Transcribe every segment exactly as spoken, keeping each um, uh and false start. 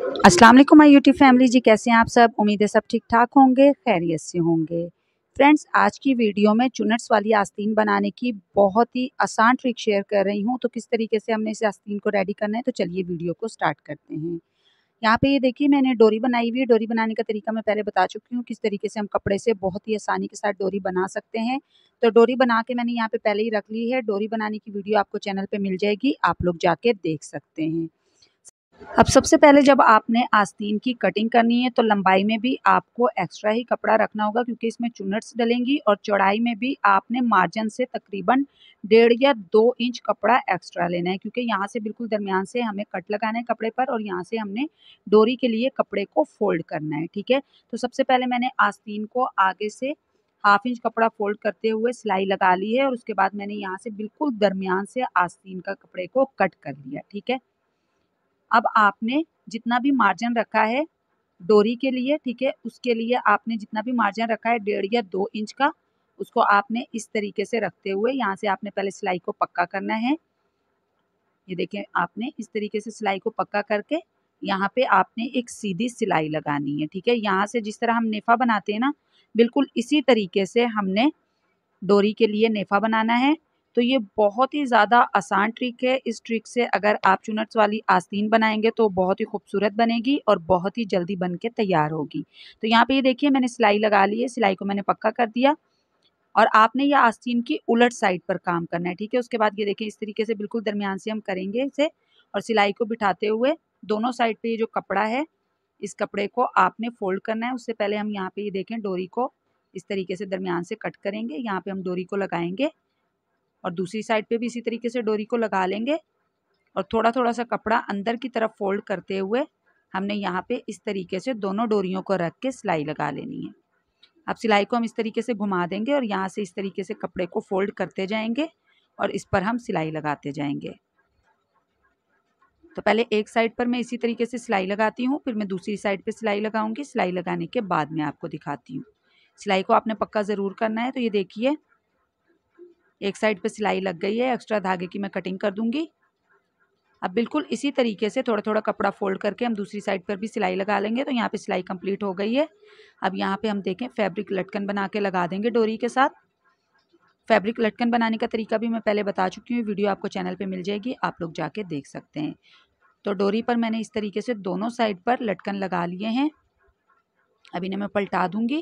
अस्सलाम वालेकुम my YouTube family जी, कैसे हैं आप सब। उम्मीद है सब ठीक ठाक होंगे, खैरियत से होंगे। फ्रेंड्स, आज की वीडियो में चुनट्स वाली आस्तीन बनाने की बहुत ही आसान ट्रिक शेयर कर रही हूं। तो किस तरीके से हमने इस आस्तीन को रेडी करना है, तो चलिए वीडियो को स्टार्ट करते हैं। यहाँ पे ये देखिए मैंने डोरी बनाई हुई है। डोरी बनाने का तरीका मैं पहले बता चुकी हूँ, किस तरीके से हम कपड़े से बहुत ही आसानी के साथ डोरी बना सकते हैं। तो डोरी बना के मैंने यहाँ पे पहले ही रख ली है। डोरी बनाने की वीडियो आपको चैनल पे मिल जाएगी, आप लोग जाके देख सकते हैं। अब सबसे पहले जब आपने आस्तीन की कटिंग करनी है, तो लंबाई में भी आपको एक्स्ट्रा ही कपड़ा रखना होगा, क्योंकि इसमें चुनट्स डलेंगी। और चौड़ाई में भी आपने मार्जिन से तकरीबन डेढ़ या दो इंच कपड़ा एक्स्ट्रा लेना है, क्योंकि यहाँ से बिल्कुल दरमियान से हमें कट लगाना है कपड़े पर, और यहाँ से हमने डोरी के लिए कपड़े को फोल्ड करना है। ठीक है, तो सबसे पहले मैंने आस्तीन को आगे से हाफ इंच कपड़ा फोल्ड करते हुए सिलाई लगा ली है, और उसके बाद मैंने यहाँ से बिल्कुल दरमियान से आस्तीन का कपड़े को कट कर लिया। ठीक है, अब आपने जितना भी मार्जिन रखा है डोरी के लिए, ठीक है, उसके लिए आपने जितना भी मार्जिन रखा है डेढ़ या दो इंच का, उसको आपने इस तरीके से रखते हुए यहाँ से आपने पहले सिलाई को पक्का करना है। ये देखें, आपने इस तरीके से सिलाई को पक्का करके यहाँ पे आपने एक सीधी सिलाई लगानी है। ठीक है, यहाँ से जिस तरह हम नेफा बनाते हैं ना, बिल्कुल इसी तरीके से हमने डोरी के लिए नेफा बनाना है। तो ये बहुत ही ज़्यादा आसान ट्रिक है। इस ट्रिक से अगर आप चुनट्स वाली आस्तीन बनाएंगे तो बहुत ही खूबसूरत बनेगी और बहुत ही जल्दी बन के तैयार होगी। तो यहाँ पे ये देखिए मैंने सिलाई लगा ली है, सिलाई को मैंने पक्का कर दिया, और आपने यह आस्तीन की उलट साइड पर काम करना है। ठीक है, उसके बाद ये देखिए इस तरीके से बिल्कुल दरमियान से हम करेंगे इसे, और सिलाई को बिठाते हुए दोनों साइड पे ये जो कपड़ा है, इस कपड़े को आपने फोल्ड करना है। उससे पहले हम यहाँ पे ये देखें डोरी को इस तरीके से दरमियान से कट करेंगे। यहाँ पे हम डोरी को लगाएंगे और दूसरी साइड पे भी इसी तरीके से डोरी को लगा लेंगे, और थोड़ा थोड़ा सा कपड़ा अंदर की तरफ फोल्ड करते हुए हमने यहाँ पे इस तरीके से दोनों डोरियों को रख के सिलाई लगा लेनी है। अब सिलाई को हम इस तरीके से घुमा देंगे और यहाँ से इस तरीके से कपड़े को फोल्ड करते जाएंगे और इस पर हम सिलाई लगाते जाएंगे। तो पहले एक साइड पर मैं इसी तरीके से सिलाई लगाती हूँ, फिर मैं दूसरी साइड पे सिलाई लगाऊंगी। सिलाई लगाने के बाद मैं आपको दिखाती हूँ। सिलाई को आपने पक्का ज़रूर करना है। तो ये देखिए एक साइड पे सिलाई लग गई है, एक्स्ट्रा धागे की मैं कटिंग कर दूंगी। अब बिल्कुल इसी तरीके से थोड़ा थोड़ा कपड़ा फोल्ड करके हम दूसरी साइड पर भी सिलाई लगा लेंगे। तो यहाँ पे सिलाई कंप्लीट हो गई है। अब यहाँ पे हम देखें फैब्रिक लटकन बना के लगा देंगे डोरी के साथ। फैब्रिक लटकन बनाने का तरीका भी मैं पहले बता चुकी हूँ, वीडियो आपको चैनल पे मिल जाएगी, आप लोग जाके देख सकते हैं। तो डोरी पर मैंने इस तरीके से दोनों साइड पर लटकन लगा लिए हैं। अब इन्हें मैं पलटा दूंगी।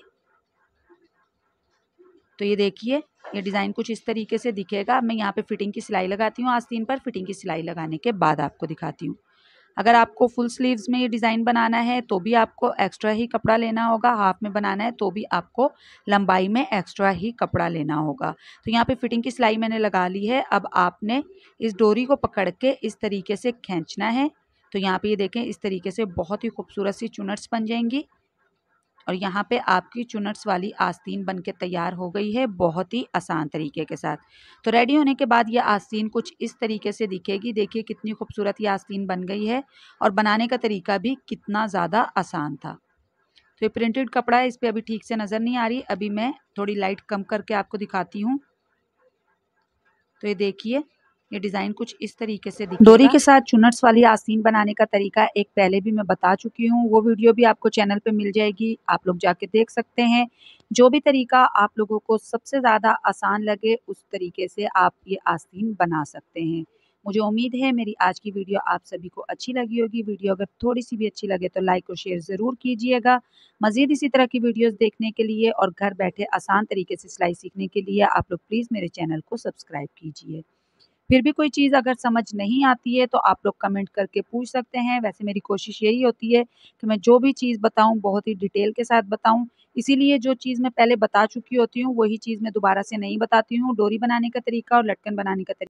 तो ये देखिए ये डिज़ाइन कुछ इस तरीके से दिखेगा। मैं यहाँ पे फिटिंग की सिलाई लगाती हूँ आस्तीन पर। फिटिंग की सिलाई लगाने के बाद आपको दिखाती हूँ। अगर आपको फुल स्लीव्स में ये डिज़ाइन बनाना है तो भी आपको एक्स्ट्रा ही कपड़ा लेना होगा। हाफ में बनाना है तो भी आपको लंबाई में एक्स्ट्रा ही कपड़ा लेना होगा। तो यहाँ पे फिटिंग की सिलाई मैंने लगा ली है। अब आपने इस डोरी को पकड़ के इस तरीके से खींचना है। तो यहाँ पे ये देखें इस तरीके से बहुत ही खूबसूरत सी चुनट्स बन जाएंगी, और यहाँ पे आपकी चुनट्स वाली आस्तीन बनके तैयार हो गई है बहुत ही आसान तरीके के साथ। तो रेडी होने के बाद ये आस्तीन कुछ इस तरीके से दिखेगी। देखिए कितनी खूबसूरत ये आस्तीन बन गई है, और बनाने का तरीका भी कितना ज़्यादा आसान था। तो ये प्रिंटेड कपड़ा है, इस पर अभी ठीक से नज़र नहीं आ रही, अभी मैं थोड़ी लाइट कम करके आपको दिखाती हूँ। तो ये देखिए ये डिज़ाइन कुछ इस तरीके से दिखेगा। डोरी के साथ चुनट्स वाली आस्तीन बनाने का तरीका एक पहले भी मैं बता चुकी हूँ, वो वीडियो भी आपको चैनल पे मिल जाएगी, आप लोग जाके देख सकते हैं। जो भी तरीका आप लोगों को सबसे ज़्यादा आसान लगे उस तरीके से आप ये आस्तीन बना सकते हैं। मुझे उम्मीद है मेरी आज की वीडियो आप सभी को अच्छी लगी होगी। वीडियो अगर थोड़ी सी भी अच्छी लगे तो लाइक और शेयर ज़रूर कीजिएगा। मज़ीद इसी तरह की वीडियोज़ देखने के लिए और घर बैठे आसान तरीके से सिलाई सीखने के लिए आप लोग प्लीज़ मेरे चैनल को सब्सक्राइब कीजिए। फिर भी कोई चीज़ अगर समझ नहीं आती है तो आप लोग कमेंट करके पूछ सकते हैं। वैसे मेरी कोशिश यही होती है कि मैं जो भी चीज़ बताऊँ बहुत ही डिटेल के साथ बताऊँ। इसीलिए जो चीज़ मैं पहले बता चुकी होती हूँ वही चीज़ मैं दोबारा से नहीं बताती हूँ। डोरी बनाने का तरीका और लटकन बनाने का तरीका